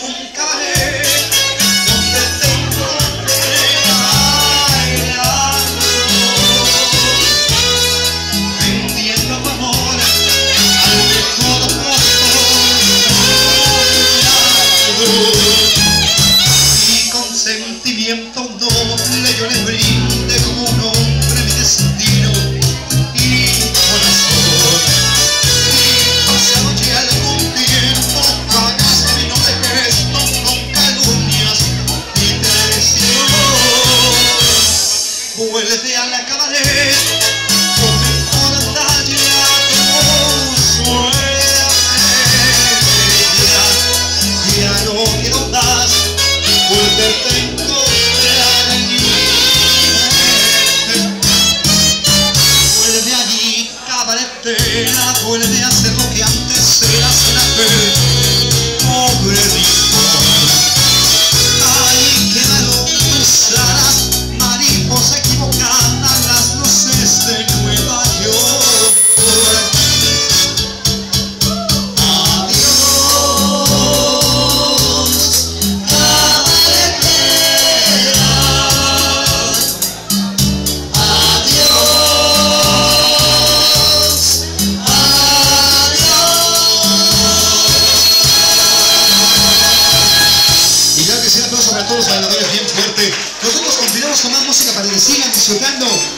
un cabaret donde te encontré bailando, vendiendo tu amor al mejor postor. Y con sentimiento noble yo le brinde como un hombre mi destino y corazón. Y pasado ya algún tiempo pagaste mi noble gesto con calumnias y traición. Vuelve a la cabaret con el portal ya ya no quiero más volverte a encontrar allí. Vuelve allí, cabaretera, vuelve a ser lo que antes eras una vez, pobre rincón. Ahí quedaron tus alas, mariposa equivocada, las luces de Nueva York. Para todos los bailadores bien fuerte. Nosotros continuamos con más música para que sigan disfrutando